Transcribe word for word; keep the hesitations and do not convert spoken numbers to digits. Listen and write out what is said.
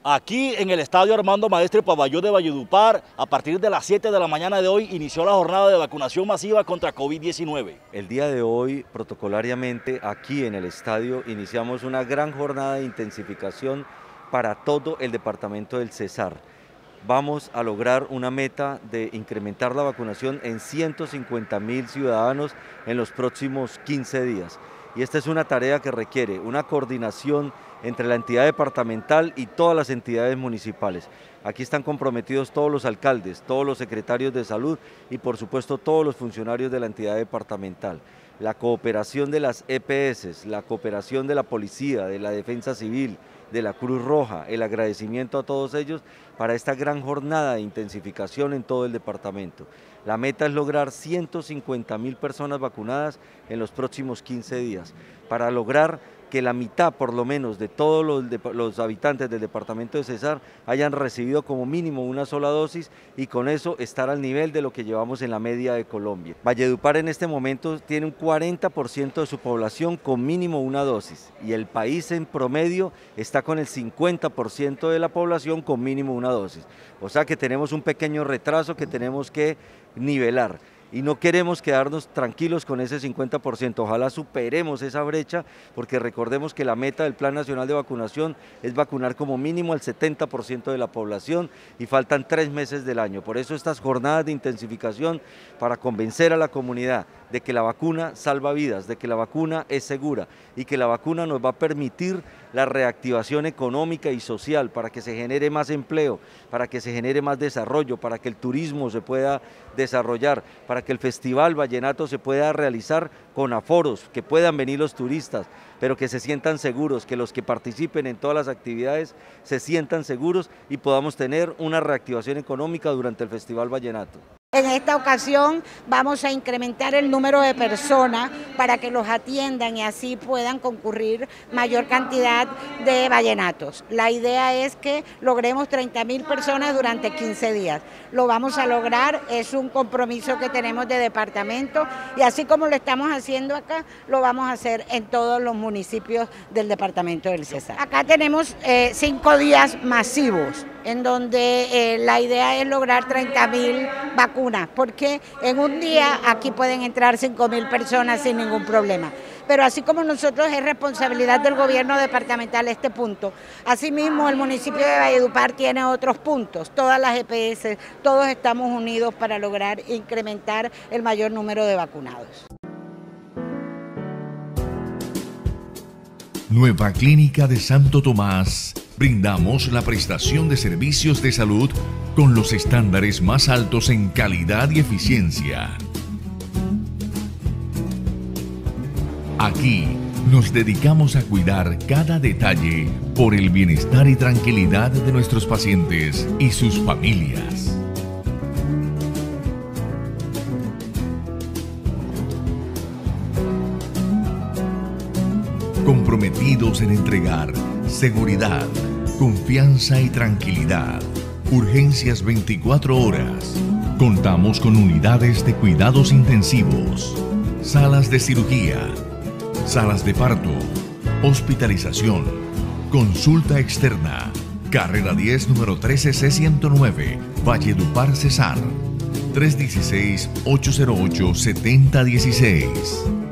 Aquí en el Estadio Armando Maestre Paballón de Valledupar, a partir de las siete de la mañana de hoy, inició la jornada de vacunación masiva contra COVID diecinueve. El día de hoy, protocolariamente, aquí en el estadio, iniciamos una gran jornada de intensificación para todo el departamento del Cesar. Vamos a lograr una meta de incrementar la vacunación en ciento cincuenta mil ciudadanos en los próximos quince días. Y esta es una tarea que requiere una coordinación entre la entidad departamental y todas las entidades municipales. Aquí están comprometidos todos los alcaldes, todos los secretarios de salud y por supuesto todos los funcionarios de la entidad departamental. La cooperación de las E P S, la cooperación de la policía, de la defensa civil, de la Cruz Roja, el agradecimiento a todos ellos para esta gran jornada de intensificación en todo el departamento. La meta es lograr ciento cincuenta mil personas vacunadas en los próximos quince días, para lograr que la mitad por lo menos de todos los, de, los habitantes del departamento de Cesar hayan recibido como mínimo una sola dosis y con eso estar al nivel de lo que llevamos en la media de Colombia. Valledupar en este momento tiene un cuarenta por ciento de su población con mínimo una dosis y el país en promedio está con el cincuenta por ciento de la población con mínimo una dosis. O sea que tenemos un pequeño retraso que tenemos que nivelar. Y no queremos quedarnos tranquilos con ese cincuenta por ciento, ojalá superemos esa brecha, porque recordemos que la meta del Plan Nacional de Vacunación es vacunar como mínimo al setenta por ciento de la población y faltan tres meses del año. Por eso estas jornadas de intensificación para convencer a la comunidad de que la vacuna salva vidas, de que la vacuna es segura y que la vacuna nos va a permitir la reactivación económica y social para que se genere más empleo, para que se genere más desarrollo, para que el turismo se pueda desarrollar, para que el Festival Vallenato se pueda realizar con aforos, que puedan venir los turistas, pero que se sientan seguros, que los que participen en todas las actividades se sientan seguros y podamos tener una reactivación económica durante el Festival Vallenato. En esta ocasión vamos a incrementar el número de personas para que los atiendan y así puedan concurrir mayor cantidad de vallenatos. La idea es que logremos treinta mil personas durante quince días. Lo vamos a lograr, es un compromiso que tenemos de departamento y así como lo estamos haciendo acá, lo vamos a hacer en todos los municipios del departamento del Cesar. Acá tenemos eh, cinco días masivos en donde eh, la idea es lograr treinta mil vacunas, porque en un día aquí pueden entrar cinco mil personas sin ningún problema. Pero así como nosotros es responsabilidad del gobierno departamental este punto, asimismo el municipio de Valledupar tiene otros puntos, todas las E P S, todos estamos unidos para lograr incrementar el mayor número de vacunados. Nueva Clínica de Santo Tomás. Brindamos la prestación de servicios de salud con los estándares más altos en calidad y eficiencia. Aquí nos dedicamos a cuidar cada detalle por el bienestar y tranquilidad de nuestros pacientes y sus familias. Comprometidos en entregar seguridad, confianza y tranquilidad. Urgencias veinticuatro horas. Contamos con unidades de cuidados intensivos, salas de cirugía, salas de parto, hospitalización, consulta externa. Carrera diez, número trece C ciento nueve, Valledupar, Cesar. tres uno seis, ocho cero ocho, siete cero uno seis.